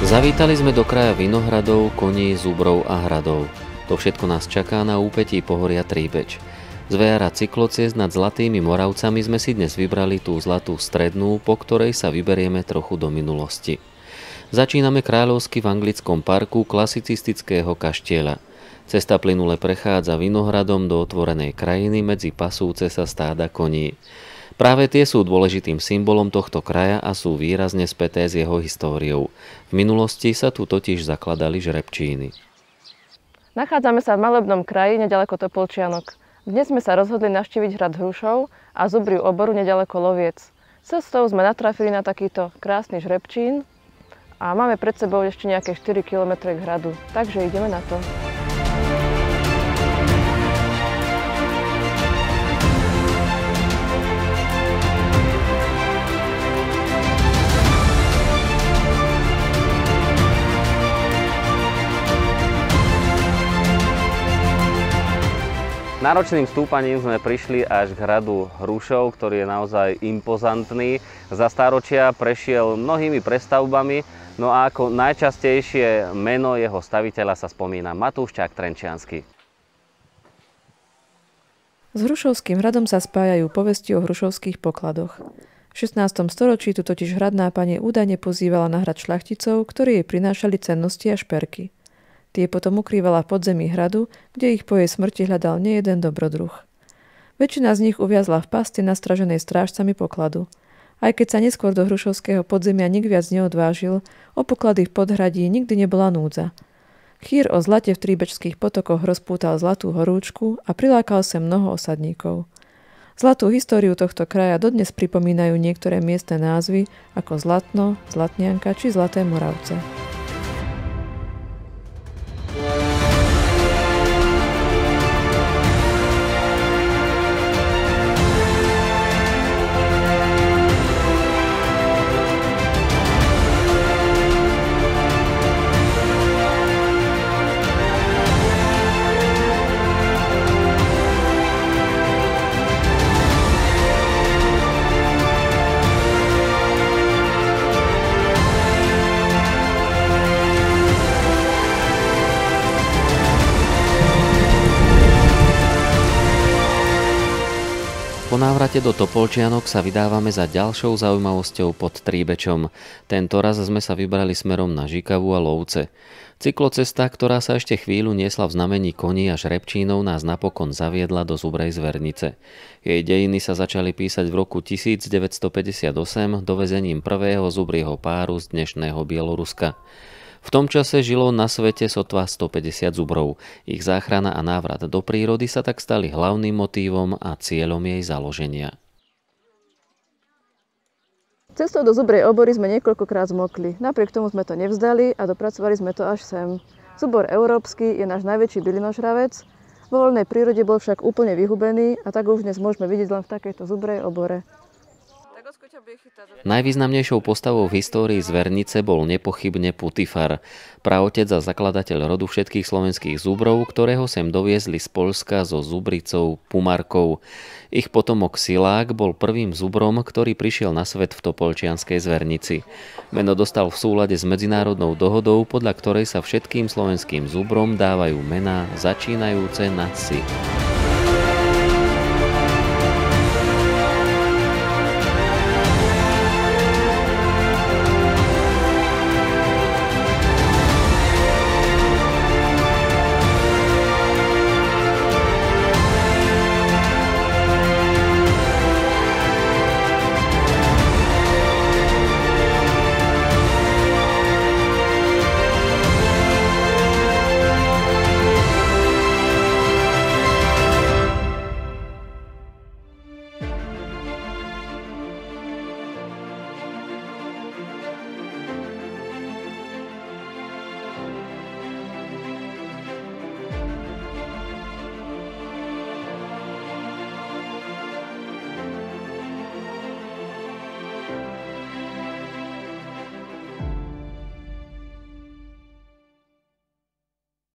Zavítali sme do kraja vinohradov, koní, zubrov a hradov. To všetko nás čaká na úpetí pohoria Tríbeč. Z VR cyklociest nad Zlatými Moravcami sme si dnes vybrali tú zlatú strednú, po ktorej sa vyberieme trochu do minulosti. Začíname kráľovsky v anglickom parku klasicistického kaštieľa. Cesta plynule prechádza vinohradom do otvorenej krajiny medzi pasúce sa stáda koní. Práve tie sú dôležitým symbolom tohto kraja a sú výrazne späté s jeho históriou. V minulosti sa tu totiž zakladali žrebčíny. Nachádzame sa v malebnom kraji nedaleko Topolčianok. Dnes sme sa rozhodli navštíviť hrad Hrušov a zubriu oboru nedaleko Loviec. Cestou sme natrafili na takýto krásny žrebčín a máme pred sebou ešte nejaké 4 km k hradu, takže ideme na to. Náročným stúpaním sme prišli až k hradu Hrušov, ktorý je naozaj impozantný. Za stáročia prešiel mnohými prestavbami, no a ako najčastejšie meno jeho staviteľa sa spomína Matúš Čák Trenčiansky. S Hrušovským hradom sa spájajú povesti o hrušovských pokladoch. V 16. storočí tu totiž hradná pani údajne pozývala na hrad šľachticov, ktorí jej prinášali cennosti a šperky. Tie potom ukrývala v podzemí hradu, kde ich po jej smrti hľadal nejeden dobrodruh. Väčšina z nich uviazla v pasti nastraženej strážcami pokladu. Aj keď sa neskôr do hrušovského podzemia nik viac neodvážil, o poklady v podhradí nikdy nebola núdza. Chýr o zlate v tríbečských potokoch rozpútal zlatú horúčku a prilákal sem mnoho osadníkov. Zlatú históriu tohto kraja dodnes pripomínajú niektoré miestne názvy ako Zlatno, Zlatnianka či Zlaté Moravce. Po návrate do Topolčianok sa vydávame za ďalšou zaujímavosťou pod Tríbečom. Tento raz sme sa vybrali smerom na Žikavu a Lovce. Cyklocesta, ktorá sa ešte chvíľu niesla v znamení koní a žrebčínov, nás napokon zaviedla do Zubrej Zvernice. Jej dejiny sa začali písať v roku 1958 dovezením prvého zubrieho páru z dnešného Bieloruska. V tom čase žilo na svete sotva 150 zubrov. Ich záchrana a návrat do prírody sa tak stali hlavným motívom a cieľom jej založenia. Cestou do zubrej obory sme niekoľkokrát zmokli. Napriek tomu sme to nevzdali a dopracovali sme to až sem. Zubor európsky je náš najväčší bylinožravec. Vo voľnej prírode bol však úplne vyhubený a tak už dnes môžeme vidieť len v takejto zubrej obore. Najvýznamnejšou postavou v histórii Zvernice bol nepochybne Putifar, praotec a zakladateľ rodu všetkých slovenských zubrov, ktorého sem doviezli z Poľska so zubricou Pumarkou. Ich potomok Silák bol prvým zubrom, ktorý prišiel na svet v Topolčianskej Zvernici. Meno dostal v súlade s medzinárodnou dohodou, podľa ktorej sa všetkým slovenským zubrom dávajú mená začínajúce na si.